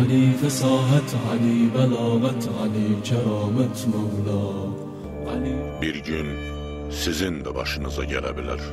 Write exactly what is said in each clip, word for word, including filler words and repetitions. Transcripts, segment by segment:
Ali fesahat, Ali belagat, Ali keramet Mevla. Ali... Bir gün sizin de başınıza gelebilir.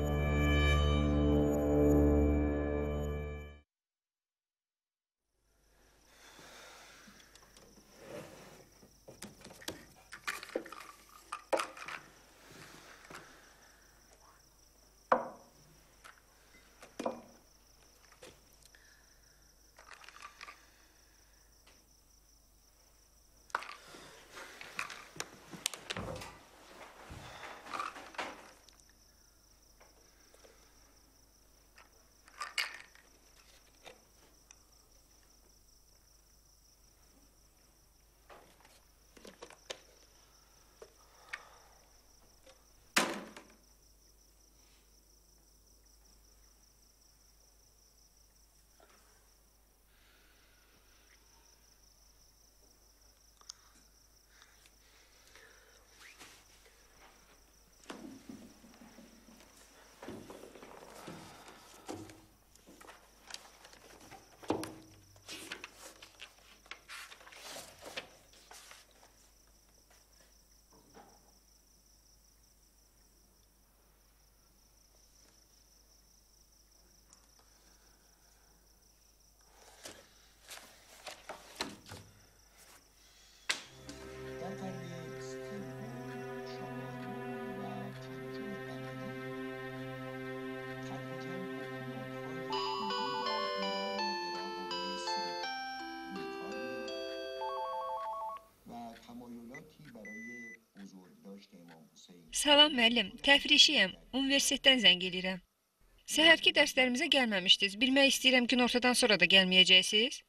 Salam müəllim, təfrişiyəm, universitetdən zəng eləyirəm. Səhərki dərslərimizə gəlməmişdiniz, bilmək istəyirəm ki, ortadan sonra da gəlməyəcəksiniz?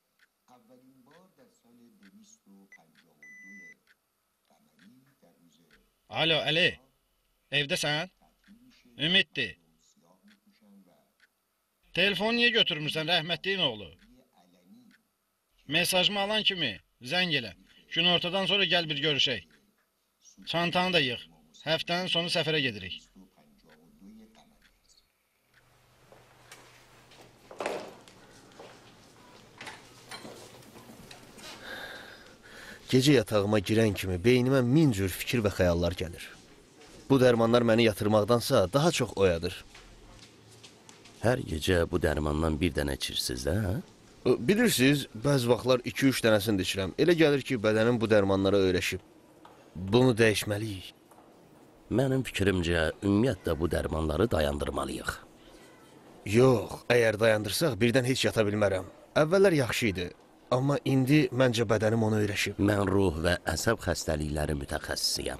Alo, Əli, evdəsən? Ümiddir. Telefonu niyə götürmürsən, rəhmətliyin oğlu? Mesajımı alan kimi, zəng elə. Gün ortadan sonra gəl bir görüşək. Çantanı da yığ. Həftənin sonu səfərə gedirik. Gecə yatağıma girən kimi beynimə min cür fikir və xəyallar gəlir. Bu dərmanlar məni yatırmaqdansa daha çox oyadır. Hər gecə bu dərmandan bir dənə içirsiniz də, hə? Bilirsiniz, bəzi vaxtlar iki üç dənəsini də içirəm. Elə gəlir ki, bədənim bu dərmanlara öyrəşib. Bunu dəyişməliyik. Mənim fikrimcə, ümumiyyətlə bu dərmanları dayandırmalıyıq. Yox, əgər dayandırsaq birdən heç yata bilmərəm. Əvvəllər yaxşı idi, amma indi məncə bədənim ona öyrəşib. Mən ruh və əsəb xəstəlikləri mütəxəssisiyəm.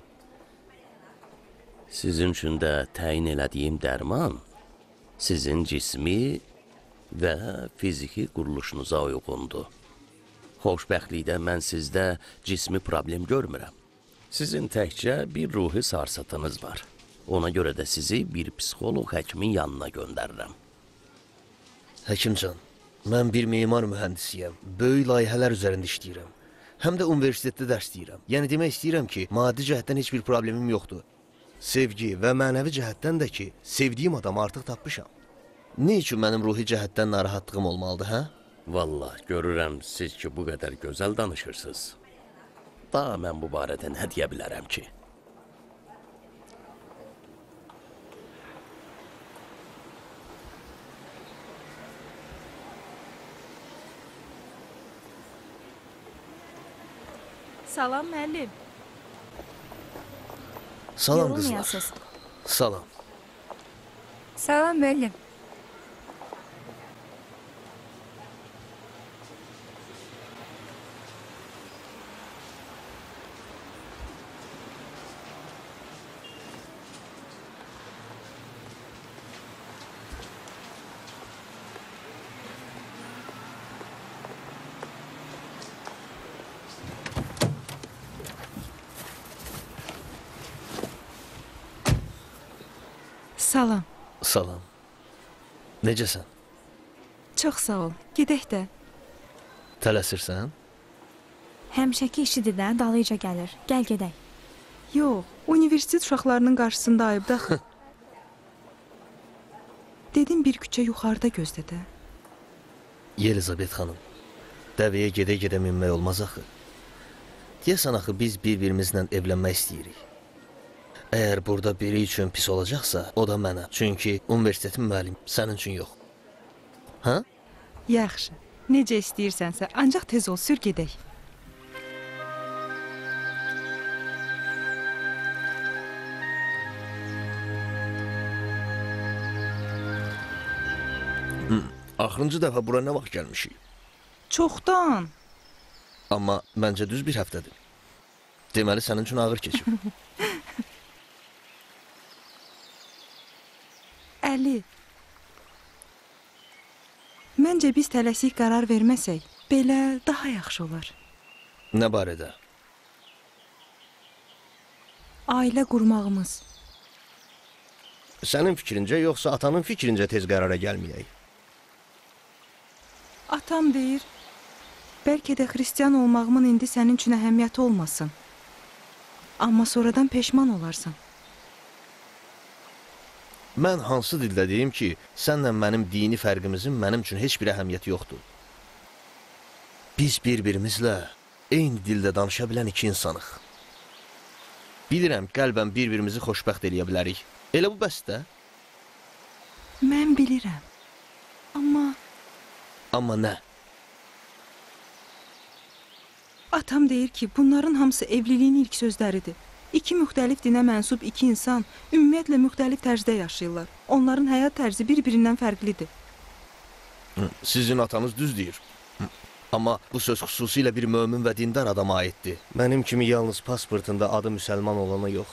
Sizin üçün də təyin elədiyim dərman sizin cismi və fiziki quruluşunuza uyğundur. Xoşbəxtlikdə mən sizdə cismi problem görmürəm. Sizin təkcə bir ruhi sarsıntınız var. Ona görə də sizi bir psixoloq həkimin yanına göndərirəm. Həkimcan, mən bir memar mühəndisiyəm. Böyük layihələr üzərində işləyirəm. Həm də universitetdə dərs deyirəm. Yəni demək istəyirəm ki, maddi cəhətdən heç bir problemim yoxdur. Sevgi və mənəvi cəhətdən də ki, sevdiyim adamı artıq tapmışam. Ne üçün mənim ruhi cəhətdən narahatlığım olmalıdır, hə? Vallahi, görürəm siz ki, bu qədər gözəl danışırsınız. Daha mən bu barədə nə deyə bilərəm ki? Salam müəllim. Salam qızlar. Salam. Salam müəllim. Salam. Salam. Necəsən? Çox sağ ol. Gedək də. Tələsirsən? Həmişəki işidir də, dalıca gəlir. Gəl gedək. Yox, universitet uşaqlarının qarşısında ayıb daxı. Dedim bir küçə yuxarıda gözlədə. Yelizabet xanım, Dəvəyə gedə-gedə minmək olmaz axı. Deyəsən axı biz bir-birimizlə evlənmək istəyirik. Əgər burada biri üçün pis olacaqsa, o da mənə. Çünki universitetin müəllim sənin üçün yox. Hə? Yaxşı. Necə istəyirsənsə, ancaq tez ol, sür gedək. Axırıncı dəfə bura nə vaxt gəlmişik? Çoxdan. Amma məncə düz bir həftədir. Deməli, sənin üçün ağır keçib. Əli. Məncə biz tələsik qərar verməsək, belə daha yaxşı olar. Nə barədə? Ailə qurmağımız. Sənin fikrincə, yoxsa atanın fikrincə tez qərara gəlməyək? Atam deyir, bəlkə də xristian olmağımın indi sənin üçün əhəmiyyəti olmasın. Amma sonradan peşman olarsan. Mən hansı dildə deyim ki, sənlə mənim dini fərqimizin mənim üçün heç bir əhəmiyyəti yoxdur. Biz bir-birimizlə eyni dildə danışa bilən iki insanıq. Bilirəm, qəlbən bir-birimizi xoşbəxt eləyə bilərik. Elə bu bəsdə? Mən bilirəm. Amma... Amma nə? Atam deyir ki, bunların hamısı evliliyin ilk sözləridir. İki müxtəlif dinə mənsub iki insan ümumiyyətlə müxtəlif tərzdə yaşayırlar. Onların həyat tərzi bir-birindən fərqlidir. Sizin atanız düz deyir. Amma bu söz xüsusilə bir mömin və dindar adama aiddir. Mənim kimi yalnız pasportunda adı müsəlman olana yox.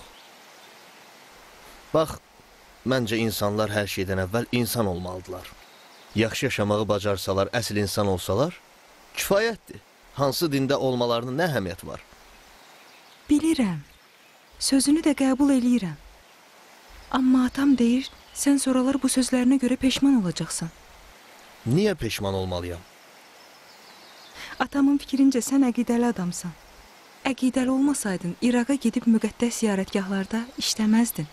Bax, məncə insanlar hər şeydən əvvəl insan olmalıdırlar. Yaxşı yaşamağı bacarsalar, əsl insan olsalar, kifayətdir. Hansı dində olmalarının nə əhəmiyyəti var? Bilirəm. Sözünü də qəbul eləyirəm. Amma atam deyir, sən sonralar bu sözlərinə görə peşman olacaqsan. Niyə peşman olmalıyam? Atamın fikrincə sən əqidəli adamsan. Əqidəli olmasaydın, İraqa gedib müqəddəs ziyarətgahlarda işləməzdin.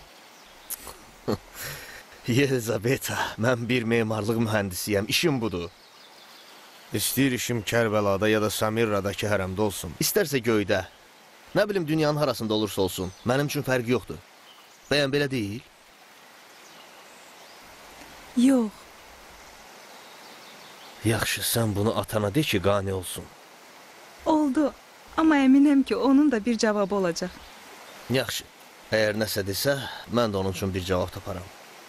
Yelizaveta, mən bir memarlıq mühəndisiyəm, işim budur. İstəyir işim Kərbəlada ya da Samirradakı hərəmdə olsun. İstərsə göydə. Nə bilim, dünyanın harasında olursa olsun. Mənim üçün fərqi yoxdur. Bəyən belə deyil? Yox. Yaxşı, sən bunu atana de ki, qane olsun. Oldu. Amma əminəm ki, onun da bir cavabı olacaq. Yaxşı. Əgər nəsə desə, mən də onun üçün bir cavab taparam.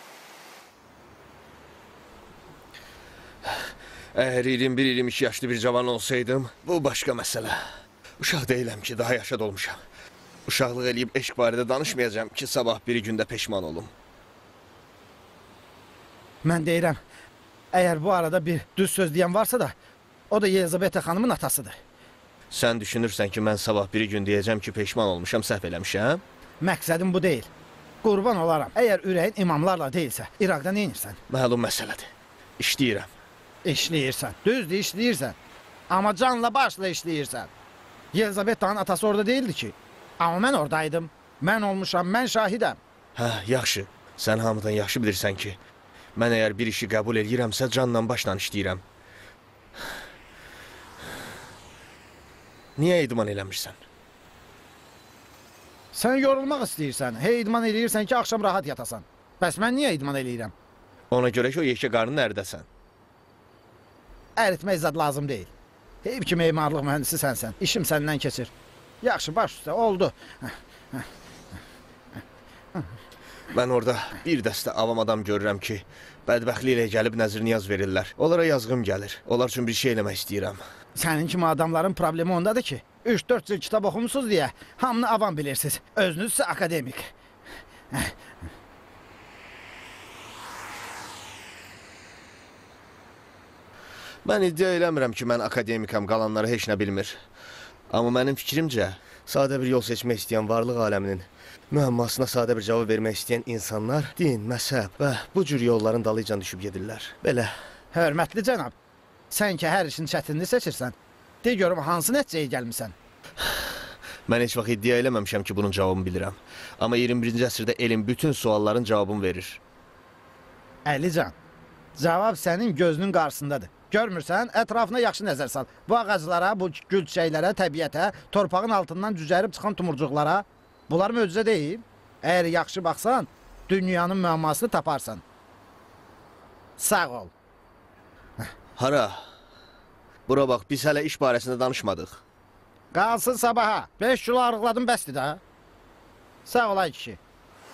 Əgər iyirmi bir iyirmi iki yaşlı bir cavan olsaydım, bu başqa məsələ. Uşaq deyiləm ki, daha yaşa dolmuşam. Uşaqlıq eləyib eşq barədə danışmayacağım ki, sabah bir gündə peşman olum. Mən deyirəm, əgər bu arada bir düz söz deyən varsa da, o da Yelizaveta xanımın atasıdır. Sən düşünürsən ki, mən sabah bir gün deyəcəm ki, peşman olmuşam, səhv eləmişəm? Məqsədim bu deyil. Qurban olaram. Əgər ürəyin imamlarla deyilsə, İraqda nə edirsən? Məlum məsələdir. İşləyirəm. İşləyirsən. Düzdür, işləyirsən. Amma canla başla işləyirsən. Yelizaveta'nın atası orada değildi ki. Amma mən oradaydım. Mən olmuşam, mən şahidəm. Hə, yaxşı. Sən hamıdan yaxşı bilirsən ki, mən əgər bir işi qəbul edirəmsə, canla başla işləyirəm. Niyə idman eləmirsən? Sən yorulmaq istəyirsən, hey idman eləyirsən ki, axşam rahat yatasan. Bəs mən niyə idman eləyirəm? Ona görə ki, o yekə qarnın ərdəsən. Əritmək zad lazım deyil. Heyb ki, memarlıq mühəndisi sənsən. İşim səndən keçir. Yaxşı, baş üstə, oldu. Mən orada bir dəstə avam adam görürəm ki, bədbəxtli ilə gəlib nəzir niyaz verirlər. Onlara yazğım gəlir. Onlar üçün bir şey eləmək istəyirəm. Sənin kimi adamların problemi ondadır ki, üç dörd cil kitab oxumusunuz deyə hamını avam bilirsiniz. Özünüz isə akademik. Mən iddia eləmirəm ki, mən akademikam, qalanları heç nə bilmir. Amma mənim fikrimcə, sadə bir yol seçmək istəyən varlıq aləminin müəmmasına sadə bir cavab vermək istəyən insanlar din, məzhəb və bu cür yolların dalıcan düşüb gedirlər. Belə. Hörmətli cənab, sən ki, hər işin çətinini seçirsən, de görüm, hansı nəticəyə gəlmirsən? Mən heç vaxt iddia eləməmişəm ki, bunun cavabını bilirəm. Amma iyirmi birinci əsrdə elm bütün sualların cavabını verir. Əlican, cavab sənin gözünün qarşısındadır. Görmürsən, ətrafına yaxşı nəzər sal. Bu ağaclara, bu gül çiçəklərə, təbiətə, torpağın altından cücərib çıxan tumurcuqlara. Bunlar möcüzə deyil. Əgər yaxşı baxsan, dünyanın müəmmasını taparsan. Sağ ol. Hara? Bura bax, biz hələ iş barəsində danışmadıq. Qalsın sabaha. beş kilo arıqladım bəsdir də. Sağ ol ay kişi.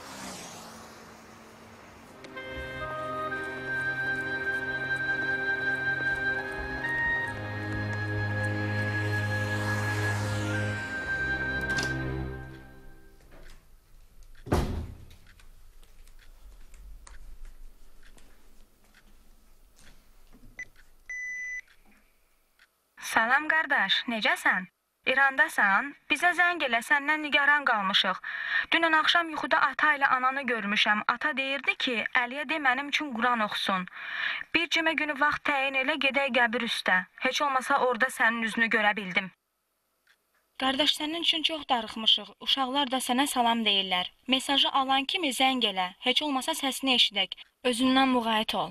Salam qardaş, necəsən? İrandasan? Bizə zəng elə, səndən nigaran qalmışıq. Dünən axşam yuxuda ata ilə ananı görmüşəm. Ata deyirdi ki, Əliyə de mənim üçün Quran oxusun. Bir cümə günü vaxt təyin elə, gedək qəbir üstə. Heç olmasa orada sənin üzünü görə bildim. Qardaş, sənin üçün çox darıxmışıq. Uşaqlar da sənə salam deyirlər. Mesajı alan kimi zəng elə. Heç olmasa səsini eşidək. Özündən müğayət ol.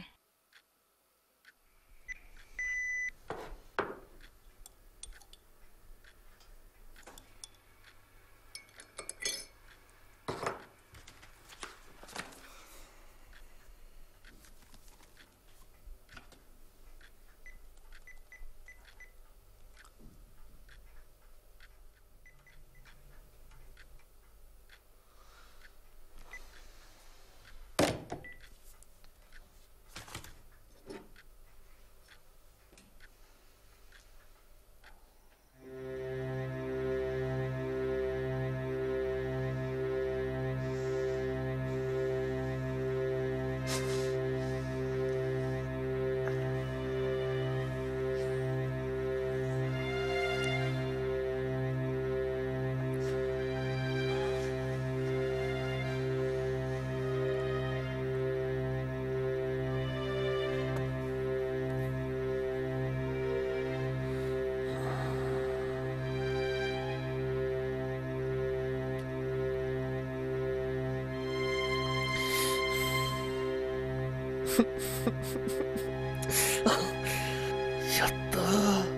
Yatdı.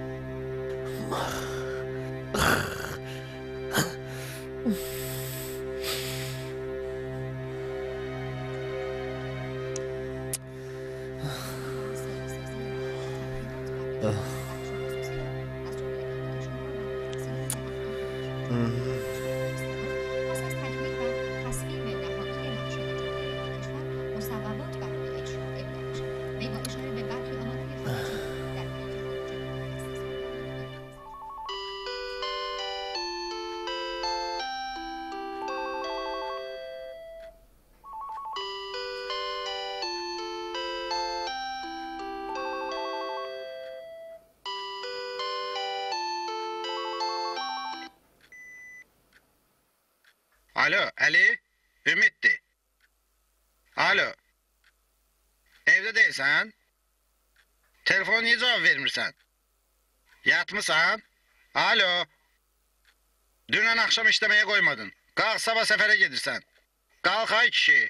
Alo, Əli, Ümiddir. Alo, evdə deyilsən? Telefonu niyə cavab vermirsən? Yatmısan? Alo, dünən axşam işləməyə qoymadın. Qalx, sabah səfərə gedirsən. Qalx ay kişi.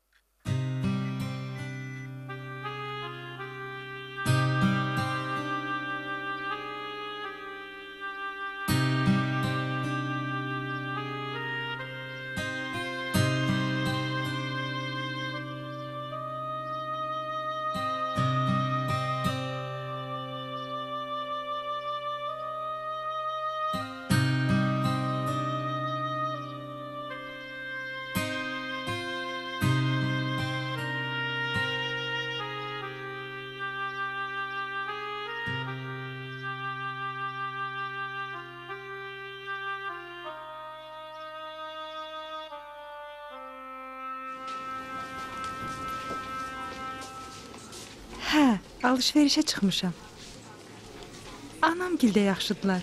Hə, alış-verişə çıxmışam. Anam gildə yaxşıdırlar.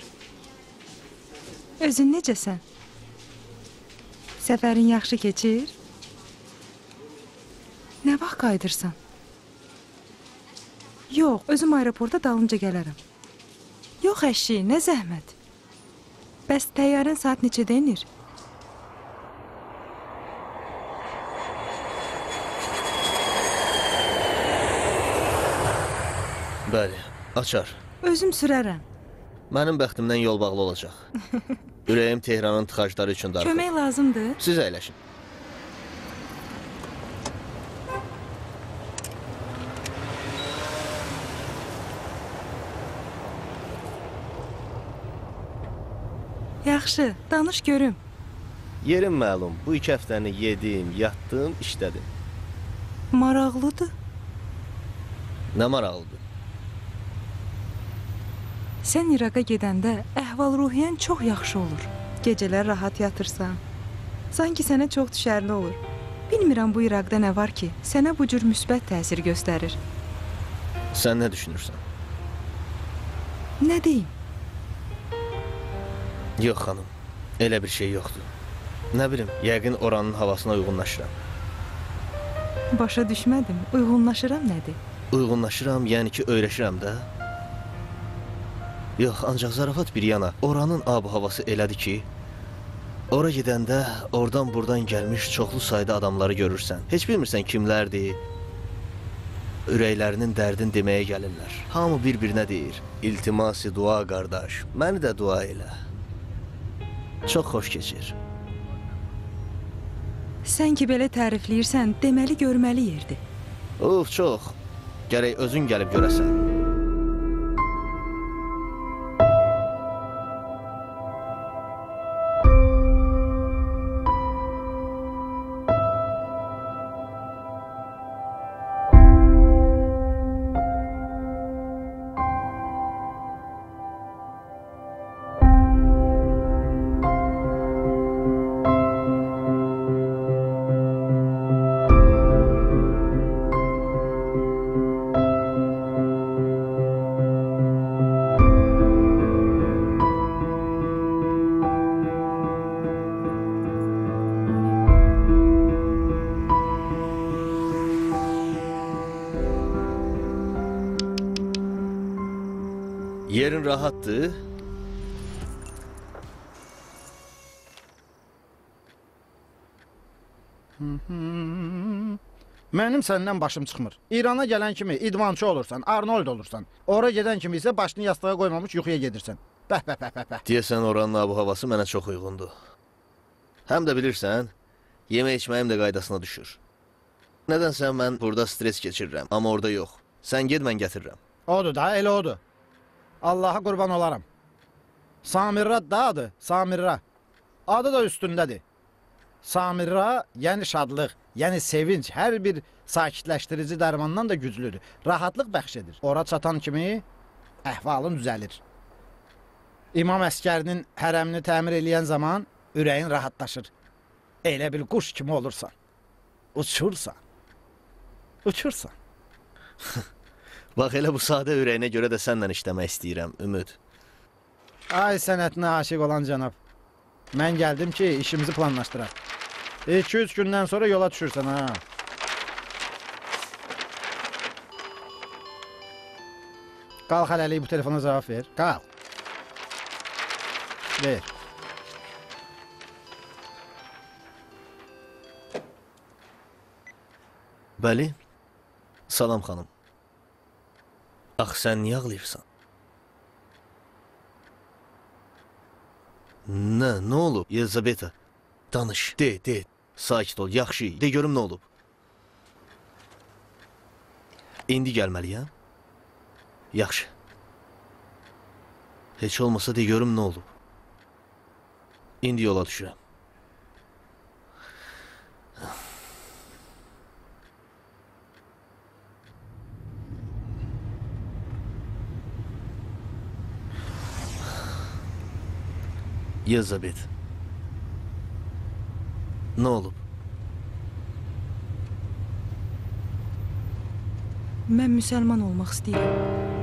Özün necəsən? Səfərin yaxşı keçir? Nə vaxt qayıdırsan? Yox, özüm aeroporta dalınca gələrəm. Yox əşi, nə zəhmət. Bəs təyyarən saat neçədə enir? Bəli, Açar. Özüm sürərəm. Mənim bəxtimdən yol bağlı olacaq. Ürəyim Tehranın tıxacları üçün darıxır. Kömək lazımdır. Siz əyləşin. Yaxşı, danış görüm. Yerim məlum. Bu iki həftəni yedim, yatdım, işlədim. Maraqlıdır. Nə maraqlıdır? Sən İraqa gedəndə əhval-ruhiyyən çox yaxşı olur. Gecələr rahat yatırsan. Sanki sənə çox düşərli olur. Bilmirəm bu İraqda nə var ki, sənə bu cür müsbət təsir göstərir. Sən nə düşünürsən? Nə deyim? Yox xanım, elə bir şey yoxdur. Nə bilim, yəqin oranın havasına uyğunlaşıram. Başa düşmədim, uyğunlaşıram nədir? Uyğunlaşıram, yəni ki, öyrəşirəm də. Yox, ancaq zarafat bir yana, oranın ab-havası elədir ki, ora gedəndə oradan buradan gəlmiş çoxlu sayda adamları görürsən. Heç bilmirsən kimlərdir, ürəklərinin dərdin deməyə gəlirlər. Hamı bir-birinə deyir, iltimasi dua qardaş, məni də dua elə. Çox xoş keçir. Sən ki belə tərifləyirsən, deməli görməli yerdir. Uf, çox. Gərək özün gəlib görəsən. Yerin rahatdır. Mənim səndən başım çıxmır. İrana gələn kimi idmançı olursan, Arnold olursan. Ora gedən kimi isə başını yastığa qoymamış yuxuya gedirsən. Bəh, bəh, bəh, bəh, bəh. Deyəsən oranın ab-havası mənə çox uyğundur. Həm də bilirsən, yemək içməyim də qaydasına düşür. Nədənsə mən burada stres keçirirəm, amma orada yox. Sən ged, mən gətirirəm. Odur da, elə odur. Allaha qurban olaram. Samirra da adı, Samirra. Adı da üstündədir. Samirra, yəni şadlıq, yəni sevinç, hər bir sakitləşdirici dərmandan da güclüdür. Rahatlıq bəxş edir. Ora çatan kimi əhvalın düzəlir. İmam əskərinin hərəmini təmir eləyən zaman ürəyin rahatlaşır. Elə bil quş kimi olursan. Uçursan. Uçursan. Bax, elə bu sadə ürəyinə görə də səndən işləmək istəyirəm, Ümid. Ay sənətinə aşiq olan cənab. Mən gəldim ki, işimizi planlaşdıraq. iki üç gündən sonra yola düşürsən, ha. Qalx hələlik bu telefona cavab ver. Qalx. Ver. Bəli. Salam xanım. Ax, sən niyə ağlayırsan? Nə, nə olub? Yelizabeta, danış, de, de. Sakit ol, yaxşı, de görüm nə olub. İndi gəlməliyəm. Yaxşı. Heç olmasa de görüm nə olub. İndi yola düşürəm. Yelizabet. Nə olub? Mən müsəlman olmaq istəyirəm.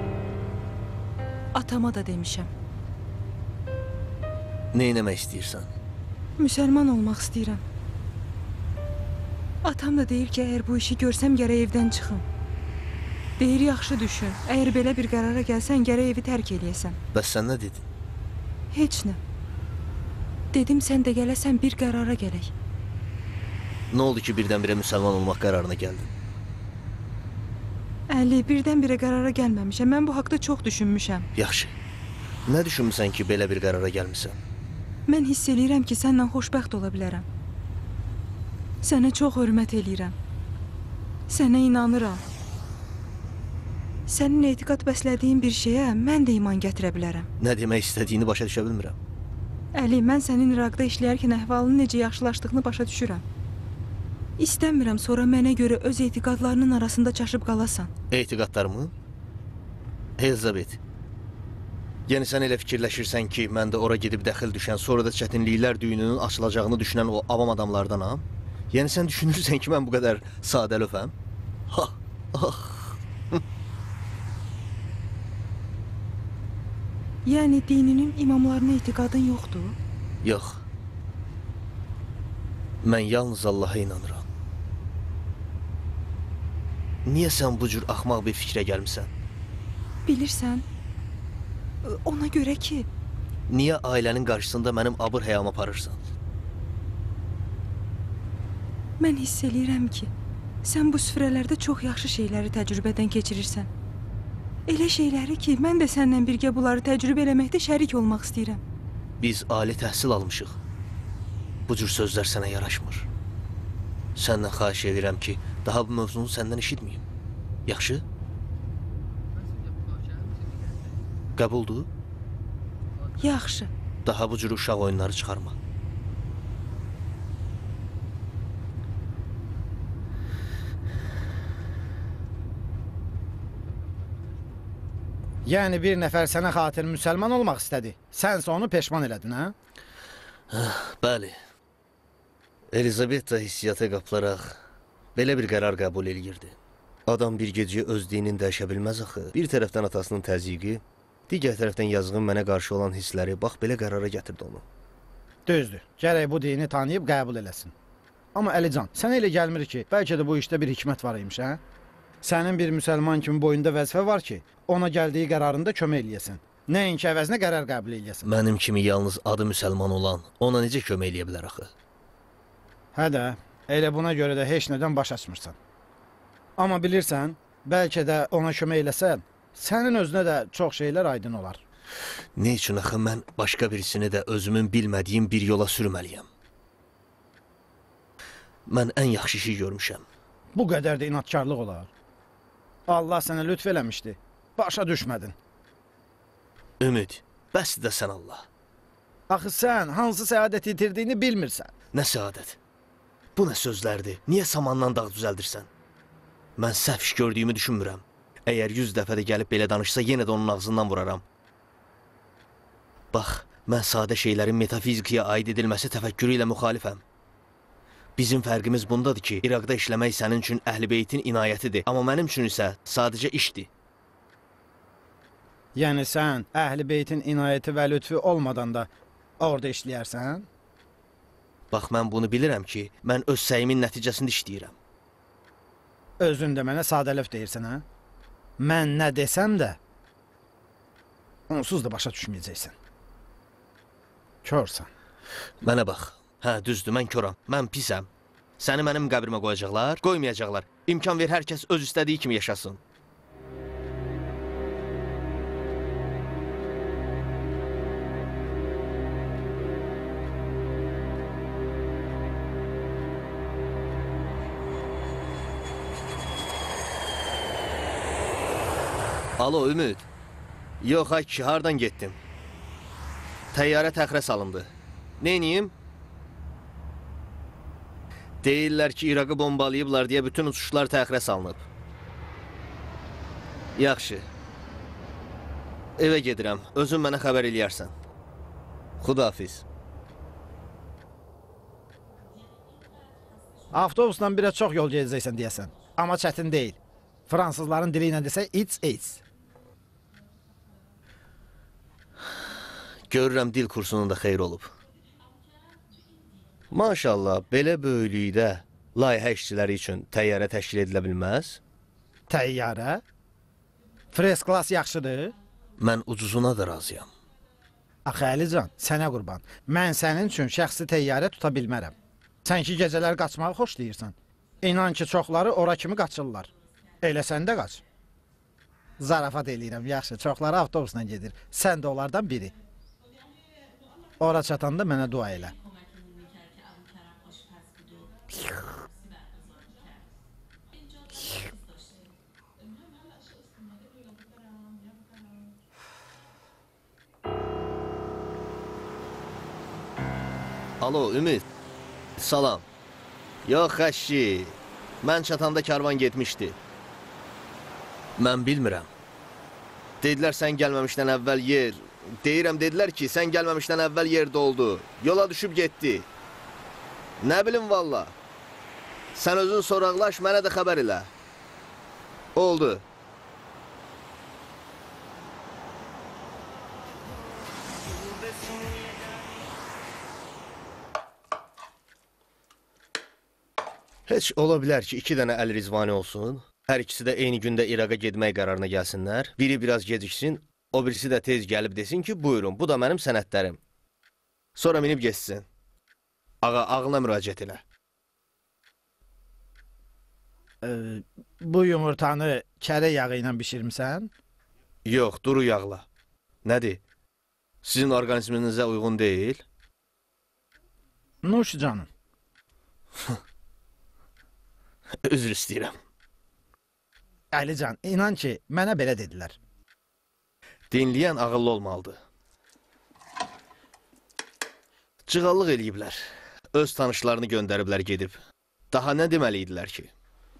Atama da demişəm. Nə eləmək istəyirsən? Müsəlman olmaq istəyirəm. Atam da deyir ki, əgər bu işi görsəm gərək evdən çıxım. Deyir, yaxşı düşün. Əgər belə bir qərara gəlsən, gərək evi tərk eləyəsən. Bəs sən nə dedin? Heç nə. Dedim, sən də gələsən, bir qərara gələk. Nə oldu ki, birdən-birə müsəlman olmaq qərarına gəldin? Əli, birdən-birə qərara gəlməmişəm. Mən bu haqda çox düşünmüşəm. Yaxşı. Nə düşünmüsən ki, belə bir qərara gəlmisən? Mən hiss eləyirəm ki, səninlə xoşbəxt ola bilərəm. Sənə çox hörmət eləyirəm. Sənə inanıram. Sənin etiqad bəslədiyin bir şeyə mən də iman gətirə bilərəm. Nə demək istədiyini başa düşə bilmirəm. Əli, mən sənin İraqda işləyərkən əhvalının necə yaxşılaşdığını başa düşürəm. İstəmirəm sonra mənə görə öz etiqadlarının arasında çaşıb qalasan. Etiqadlarımı? Elizabeth, yəni sən elə fikirləşirsən ki, mən də ora gedib dəxil düşən, sonra da çətinliklər düyününün açılacağını düşünən o avam adamlardanam? Yəni sən düşünürsən ki, mən bu qədər sadəlöfəm? Ha, ah. Yəni dininin imamlarına etiqadın yoxdur? Yox. Mən yalnız Allaha inanıram. Niyə sən bu cür axmaq bir fikrə gəlmisən? Bilirsən, ona görə ki... Niyə ailənin qarşısında mənim abır həyamı aparırsan? Mən hiss eləyirəm ki, sən bu süfrələrdə çox yaxşı şeyləri təcrübədən keçirirsən. Elə şeyləri ki, mən də səninlə birgə bunları təcrübə eləməkdə şərik olmaq istəyirəm. Biz ali təhsil almışıq. Bu cür sözlər sənə yaraşmır. Səndən xahiş edirəm ki, daha bu mövzunu səndən eşitməyim. Yaxşı? Qəbuldur? Yaxşı. Daha bu cür uşaq oyunları çıxarma. Yəni bir nəfər sənə xatir müsəlman olmaq istədi. Sənsə onu peşman elədin, hə? Bəli. Elizabeth da hissiyata qapılaraq belə bir qərar qəbul eləyirdi. Adam bir gecəyə öz dinini dəyişə bilməz axı. Bir tərəfdən atasının təzyiqi, digər tərəfdən yazığın mənə qarşı olan hissləri, bax belə qərara gətirdi onu. Düzdür, gərək bu dini tanıyıb qəbul eləsin. Amma Əlican, sənə elə gəlmir ki, bəlkə də bu işdə bir hikmət var imiş, hə? Sənin bir müsəlman kimi boyunda vəzifə var ki, ona gəldiyi qərarında kömək eləyəsən. Nəinki əvəzinə qərar qəbul eləyəsən. Mənim kimi yalnız adı müsəlman olan ona necə kömək eləyə bilər axı? Hə də, elə buna görə də heç nədən baş açmırsan. Amma bilirsən, bəlkə də ona kömək eləsən, sənin özünə də çox şeylər aydın olar. Ne üçün axı mən başqa birisini də özümün bilmədiyim bir yola sürməliyəm? Mən ən yaxşı işi görmüşəm. Bu qədər də inatkarlıq olar. Allah sənə lütf eləmişdi. Başa düşmədin. Ümid, bəs də sən Allah. Axı sən hansı səadət itirdiyini bilmirsən. Nə səadət? Bu nə sözlərdir? Niyə samandan dağ düzəldirsən? Mən səhv iş gördüyümü düşünmürəm. Əgər yüz dəfə də gəlib belə danışsa, yenə də onun ağzından vuraram. Bax, mən sadə şeylərin metafizikaya aid edilməsi təfəkkürü ilə müxalifəm. Bizim fərqimiz bundadır ki, İraqda işləmək sənin üçün Əhl-i Beytin inayətidir, amma mənim üçün isə sadəcə işdir. Yəni sən Əhl-i Beytin inayəti və lütfü olmadan da orada işləyərsən? Bax, mən bunu bilirəm ki, mən öz səyimin nəticəsində işləyirəm. Özün də mənə sadəlöf deyirsən, hə? Mən nə desəm də, onsuz da başa düşməyəcəksən. Körsən. Mənə bax. Hə, düzdür, mən köram. Mən pisəm. Səni mənim qəbrimə qoyacaqlar, qoymayacaqlar. İmkan ver, hər kəs öz istədiyi kimi yaşasın. Alo, Ümid. Yox, ay kişi, hardan getdim? Təyyarə təxirə salındı. Neyniyim? Deyirlər ki, İraqı bombalayıblar deyə bütün uçuşlar təxirə salınıb. Yaxşı. Evə gedirəm. Özün mənə xəbər eləyərsən. Xudahafiz. Avtobusla birə çox yol gedəcəksən deyəsən. Amma çətin deyil. Fransızların dili ilə desə, it's it's. Görürəm dil kursunun da xeyr olub. Maşallah, belə böyüklükdə layihə işçiləri üçün təyyarə təşkil edilə bilməz? Təyyarə? Fresh class yaxşıdır? Mən ucuzuna da razıyam. Axı Əlican, sənə qurban. Mən sənin üçün şəxsi təyyarə tuta bilmərəm. Sən ki gecələr qaçmağı xoşlayırsan. İnan ki, çoxları ora kimi qaçırlar. Elə sən də qaç. Zarafat eləyirəm, yaxşı. Çoxları avtobusla gedir. Sən də onlardan biri. Ora çatanda mənə dua elə. Alo, Ümid. Salam. Yox, xəşki. Mən çatanda karvan getmişdi. Mən bilmirəm. Dedilər, sən gəlməmişdən əvvəl yer. Deyirəm, dedilər ki, sən gəlməmişdən əvvəl yer doldu. Yola düşüb getdi. Nə bilim, valla. Sən özün soraqlaş, mənə də xəbər elə. Oldu. Heç ola bilər ki, iki dənə əl rizvani olsun. Hər ikisi də eyni gündə İraqa gedmək qərarına gəlsinlər. Biri biraz geciksin, o birisi də tez gəlib desin ki, buyurun, bu da mənim sənədlərim. Sonra minib geçsin. Ağa, ağlına müraciət elə. Ee, bu yumurtanı kərə yağı ilə bişirmisən? Yox, duru yağla. Nədir? Sizin orqanizminizə uyğun deyil? Nuş canım. Üzr istəyirəm. Əlican, inan ki, mənə belə dedilər. Dinləyən ağıllı olmalıdır. Cığallıq eləyiblər. Öz tanışlarını göndəriblər gedib. Daha nə deməli idilər ki?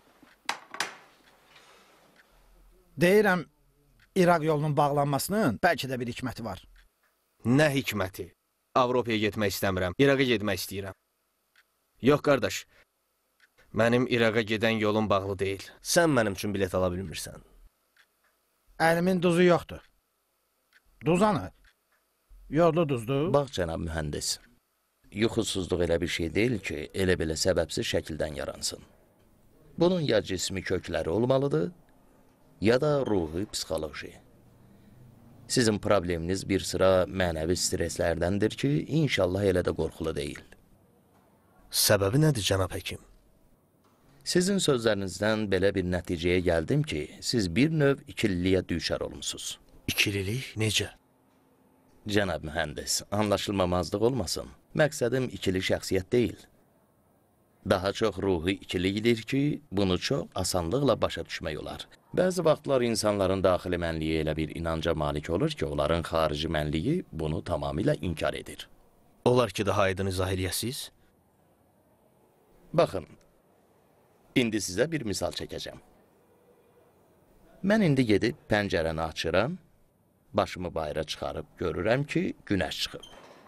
Deyirəm, İraq yolunun bağlanmasının bəlkə də bir hikməti var. Nə hikməti? Avropaya getmək istəmirəm, İraqa getmək istəyirəm. Yox, qardaş. Mənim İraqa gedən yolum bağlı deyil. Sən mənim üçün bilet ala bilmirsən. Əlimin duzu yoxdur. Duzanı? Yodlu duzdur. Bax, cənab mühəndis. Yuxusuzluq elə bir şey deyil ki, elə belə səbəbsiz şəkildən yaransın. Bunun ya cismi kökləri olmalıdır, ya da ruhi psixoloji. Sizin probleminiz bir sıra mənəvi streslərdəndir ki, inşallah elə də qorxulu deyil. Səbəbi nədir, cənab həkim? Sizin sözlərinizdən belə bir nəticəyə gəldim ki, siz bir növ ikililiyə düşər olmuşsunuz. İkililik necə? Cənab mühəndis, anlaşılmamazlıq olmasın. Məqsədim ikili şəxsiyyət deyil. Daha çox ruhi ikiliyidir ki, bunu çox asanlıqla başa düşmək olar. Bəzi vaxtlar insanların daxili mənliyi elə bir inanca malik olur ki, onların xarici mənliyi bunu tamamilə inkar edir. Olar ki, daha aydın izah eləyəsiz? Baxın, indi sizə bir misal çəkəcəm. Mən indi gedib pəncərəni açıram, başımı bayıra çıxarıb görürəm ki, günəş çıxıb.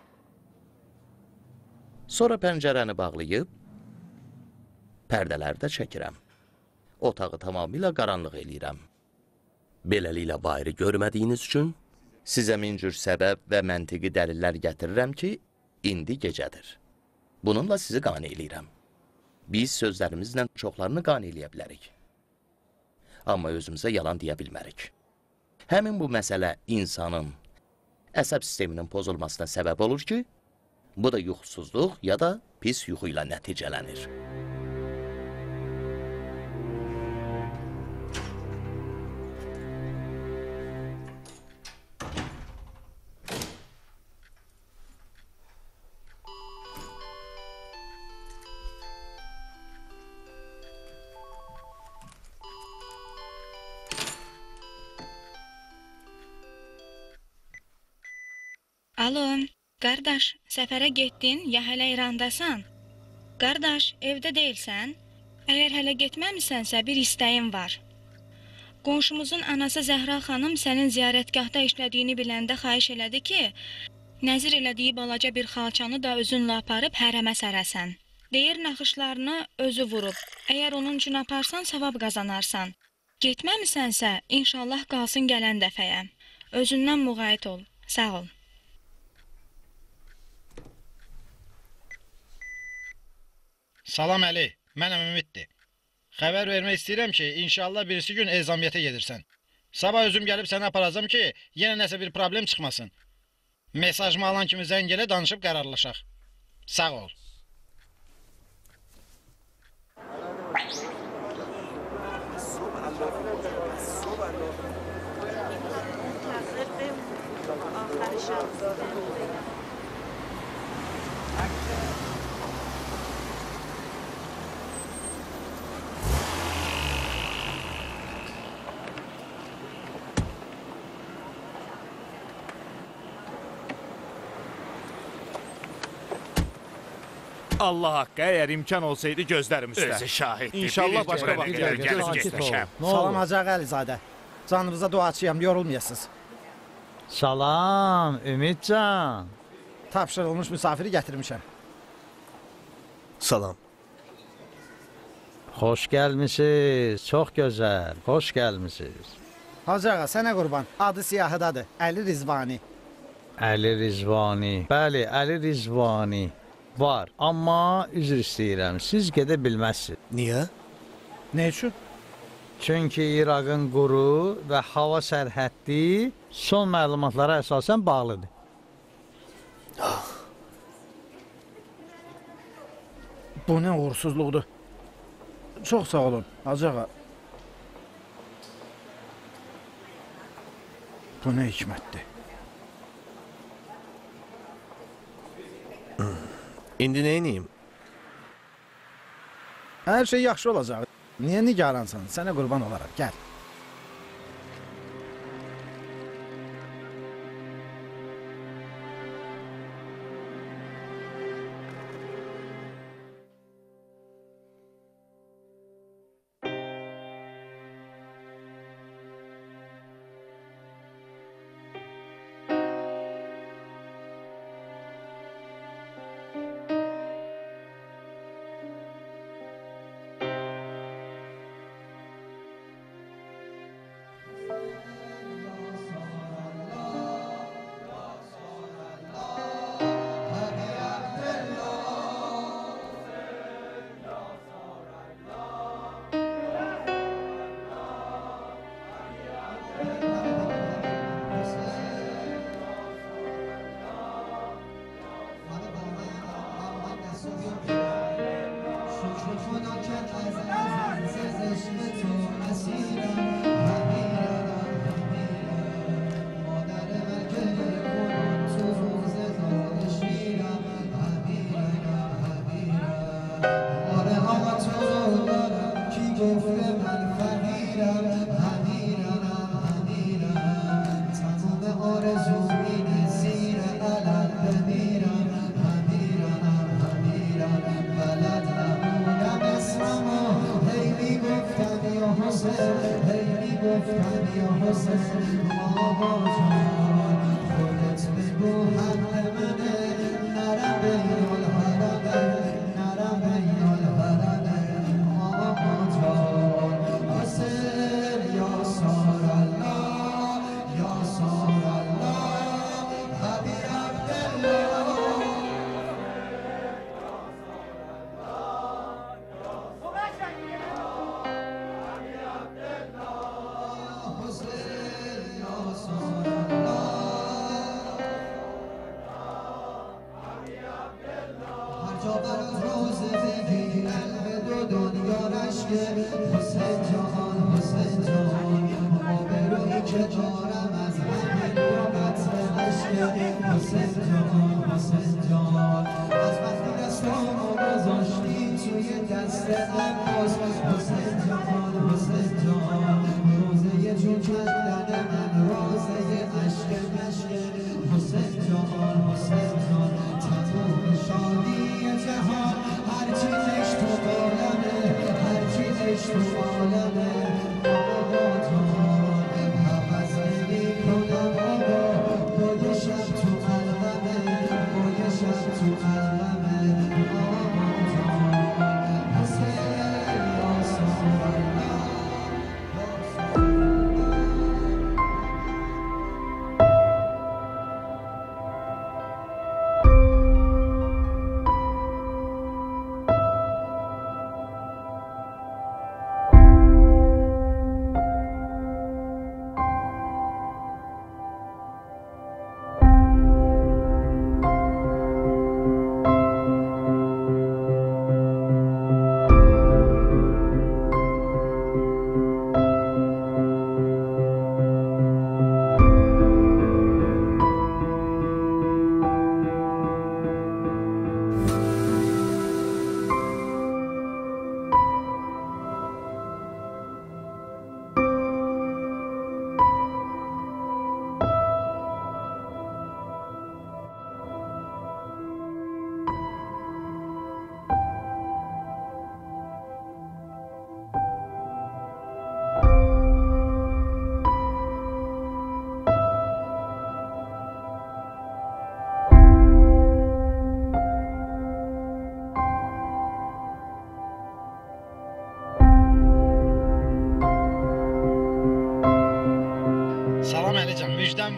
Sonra pəncərəni bağlayıb, pərdələri də çəkirəm. Otağı tamamilə qaranlıq eləyirəm. Beləliklə bayırı görmədiyiniz üçün sizə min cür səbəb və məntiqi dəlillər gətirirəm ki, indi gecədir. Bununla sizi qane eləyirəm. Biz sözlərimizlə çoxlarını qane eləyə bilərik. Amma özümüzə yalan deyə bilmərik. Həmin bu məsələ insanın əsəb sisteminin pozulmasına səbəb olur ki, bu da yuxusuzluq ya da pis yuxu ilə nəticələnir. Alo, qardaş, səfərə getdin, ya hələ İrandasan? Qardaş, evdə deyilsən? Əgər hələ getməmisənsə, bir istəyim var. Qonşumuzun anası Zəhra xanım sənin ziyarətgahda işlədiyini biləndə xahiş elədi ki, nəzir elədiyi balaca bir xalçanı da özünlə aparıb hərəmə sərəsən. Deyir, naxışlarını özü vurub. Əgər onun üçün aparsan, savab qazanarsan. Getməmisənsə, inşallah qalsın gələn dəfəyə. Özündən müğayət ol. Sağ ol. Salam Əli, mənəm Ümiddir. Xəbər vermək istəyirəm ki, inşallah birisi gün ezamiyyətə gedirsən. Sabah özüm gəlib səni aparacam ki, yenə nəsə bir problem çıxmasın. Mesajımı alan kimi zəng elə danışıb qərarlaşaq. Sağ ol. Allah haqqı, əgər imkan olsaydı gözlərim üstə. Özü şahiddir. İnşallah başqa vaxt gəlir, göz gözüm getmişəm. Salam Hacı Ağa Əlizadə. Canınıza duaçıyam, yorulmayasınız. Salam, Ümidcan. Tapşırılmış misafiri gətirmişəm. Salam. Xoş gəlmisiniz, çox gözəl, xoş gəlmisiniz. Hacı Ağa, sənə qurban, adı siyahıdadır, Əli Rizvani. Əli Rizvani, bəli, Əli Rizvani var, amma üzr istəyirəm, siz gedə bilməzsiniz. Niyə? Nə üçün? Çünki İraqın quru və hava sərhəddi son məlumatlara əsasən bağlıdır. Bu nə uğursuzluqdur. Çox sağ olun, Hacı Ağa. Bu nə hikmətdir. İndi nə edeyim? Hər şey yaxşı olacaq. Niyə nigaransan? Sənə qurban olaraq, gəl.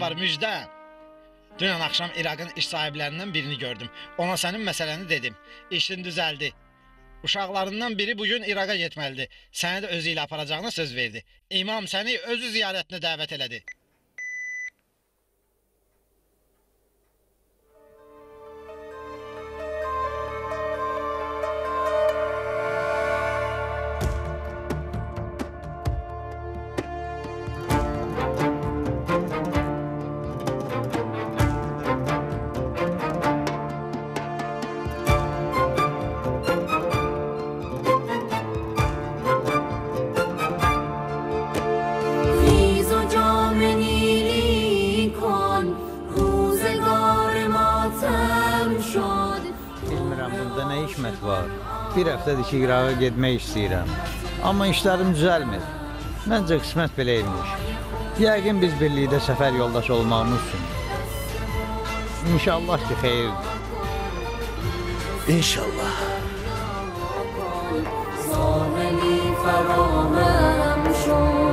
var, müjdə. Dünən axşam İraqın iş sahiblərindən birini gördüm. Ona sənin məsələni dedim. İşin düzəldi. Uşaqlarından biri bugün İraqa getməlidir. Səni də özü ilə aparacağına söz verdi. İmam səni özü ziyarətinə dəvət elədi. Var. Bir həftədir ki, İraqa getmək istəyirəm. Amma işlərim düzəlmir. Məncə qismət belə imiş. Yəqin biz birlikdə səfər yoldaş olmağımız üçün. İnşallah ki, xeyirdir. İnşallah. Sahili farahem şod